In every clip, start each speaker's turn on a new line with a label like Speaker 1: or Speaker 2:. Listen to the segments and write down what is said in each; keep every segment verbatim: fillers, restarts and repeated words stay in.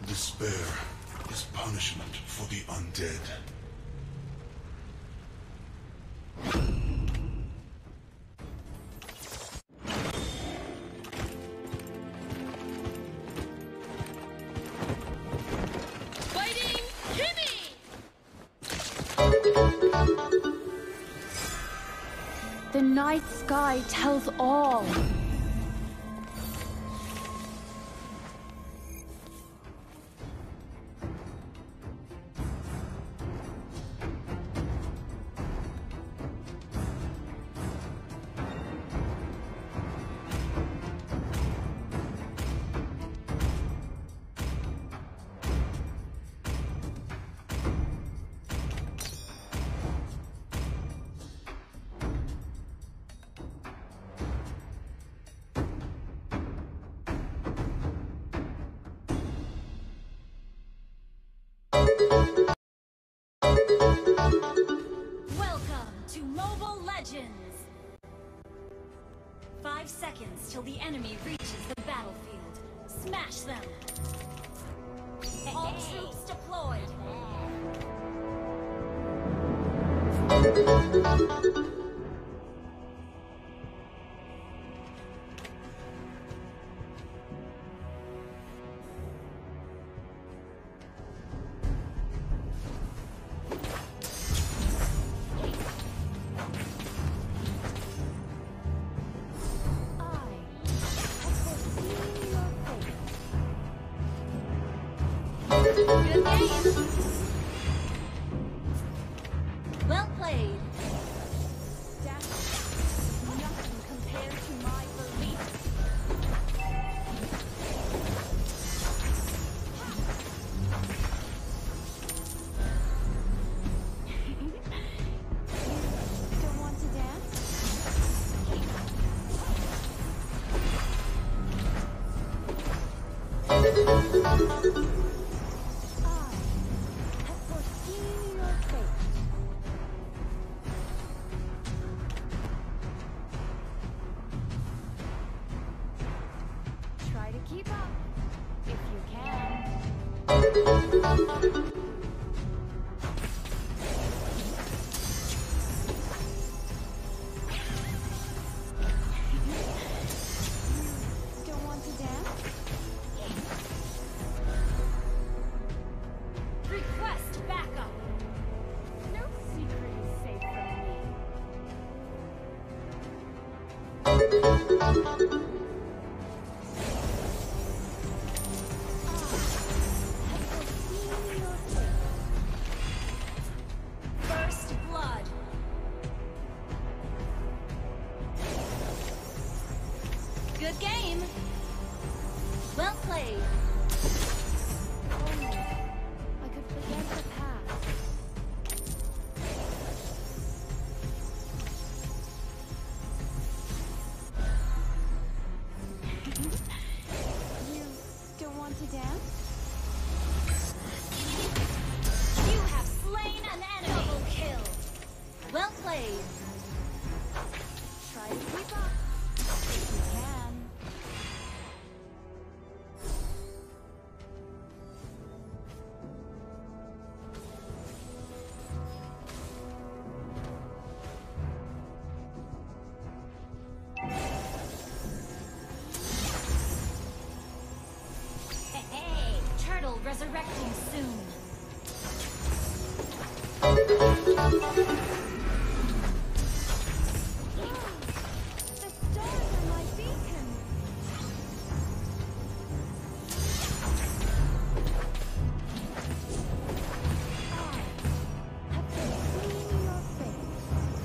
Speaker 1: Despair is punishment for the undead.
Speaker 2: Fighting Kimmy!
Speaker 3: The night sky tells all.
Speaker 2: Welcome to Mobile Legends! Five seconds till the enemy reaches the battlefield. Smash them! All troops deployed! Good game! Well played!
Speaker 3: Nothing compared to my belief. Don't want to dance? Try to keep up, if you can. Don't want to dance?
Speaker 2: Request backup!
Speaker 3: No secret is safe from me.
Speaker 2: First blood! Good game! Well played!
Speaker 3: Only I could forget the past. You don't want to dance?
Speaker 2: You have slain an enemy! Double kill! Well played!
Speaker 3: Try to keep up, if you can.
Speaker 2: Hey, hey! Turtle resurrecting soon!
Speaker 3: The stars are my beacon. I have seen your face.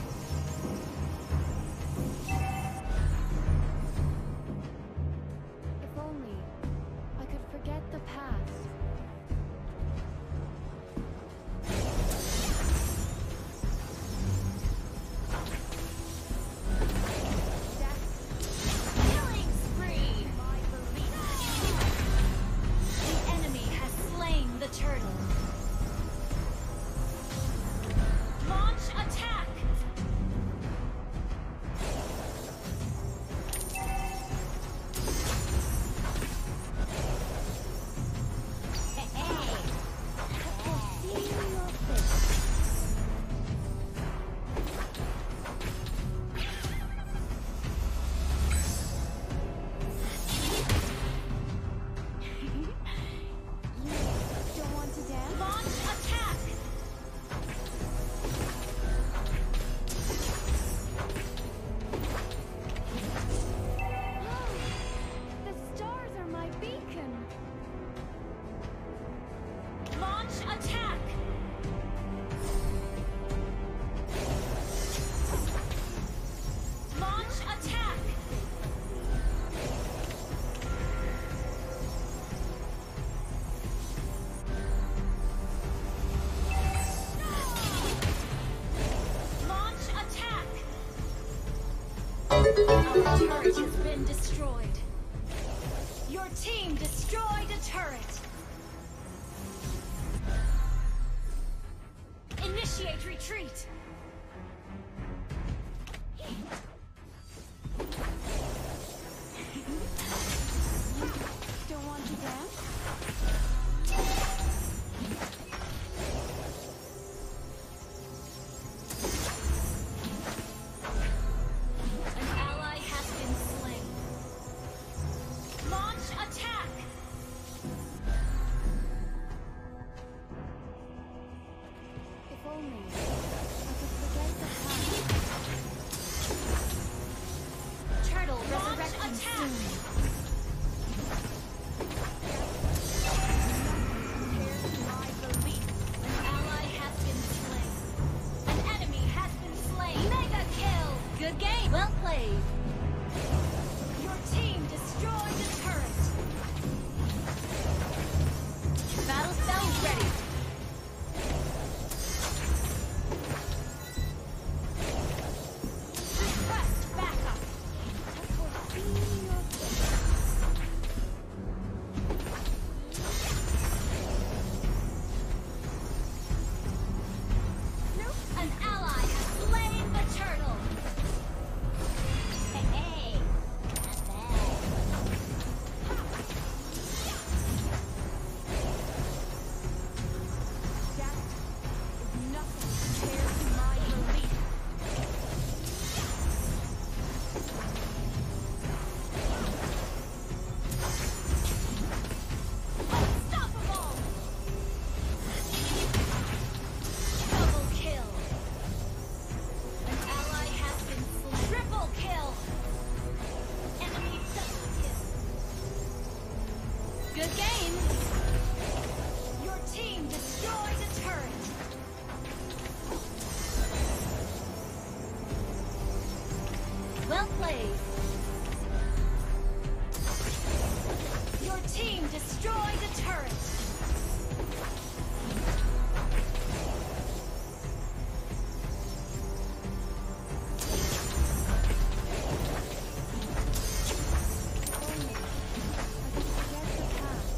Speaker 3: If only I could forget the past.
Speaker 2: Launch attack! Launch attack! Launch attack! Our turret has been destroyed. Your team destroyed a turret. Initiate retreat.
Speaker 3: Don't want to dance?
Speaker 2: An ally has been slain. Launch attack!
Speaker 3: If only I could forget the past.
Speaker 2: Turtle
Speaker 3: Launch
Speaker 2: resurrecting
Speaker 3: attack!
Speaker 2: soon.
Speaker 3: Compared to my belief.
Speaker 2: An ally has been slain. An enemy has been slain. Mega kill! Good game. Well played. Your team destroyed a turret. Battle spells ready. Request backup. An ally has slain the turtle. Hey, hey. Not bad.
Speaker 3: That is nothing compared to my belief.
Speaker 2: Unstoppable! Double kill. An ally has been slain. Triple kill. Enemy double kill. Good game. Your team destroyed a turret. Well played. Your team destroyed a turret.
Speaker 3: Only I could forget the past.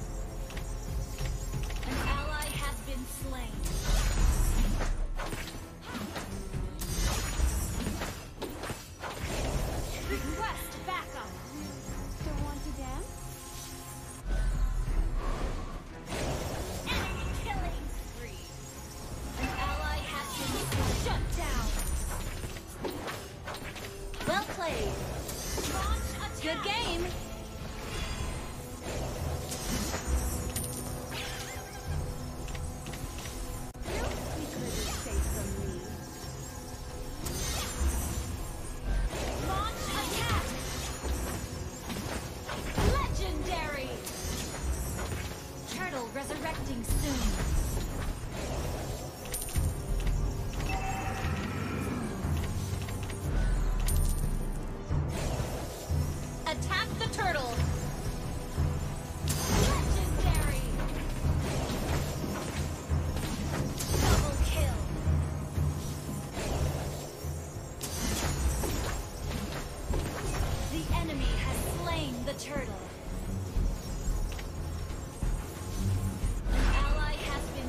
Speaker 2: An ally has been slain. Request backup.
Speaker 3: Don't want to dance?
Speaker 2: Enemy killing spree. An ally has been shut down. Well played. Launch attack. Good game.
Speaker 3: No secret is safe from me.
Speaker 2: Launch attack. Legendary. Turtle resurrecting soon. Attack the turtle. Legendary. Double kill. The enemy has slain the turtle. An ally has been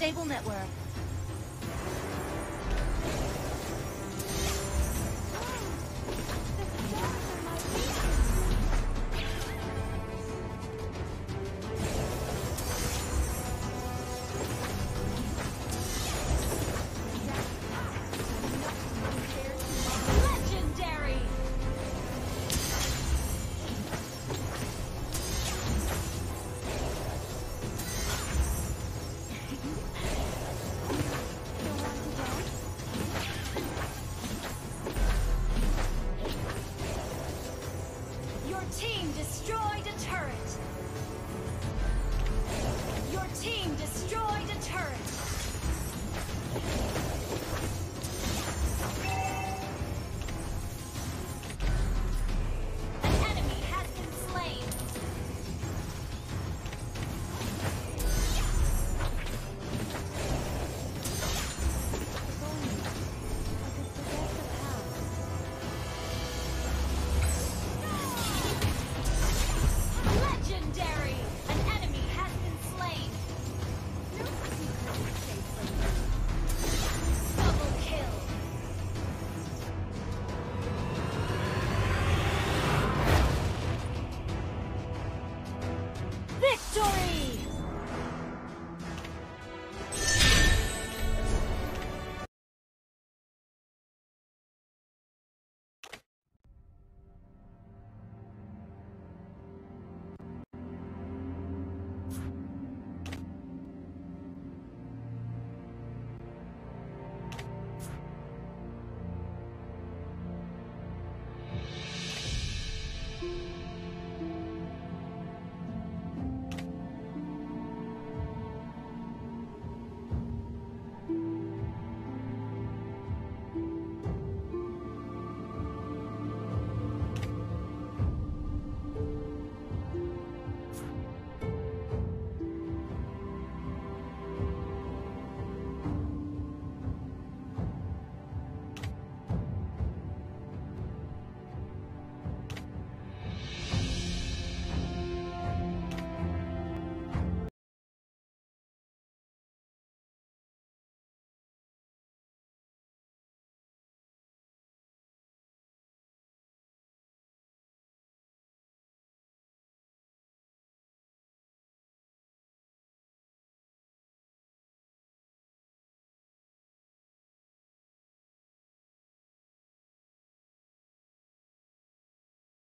Speaker 2: stable network.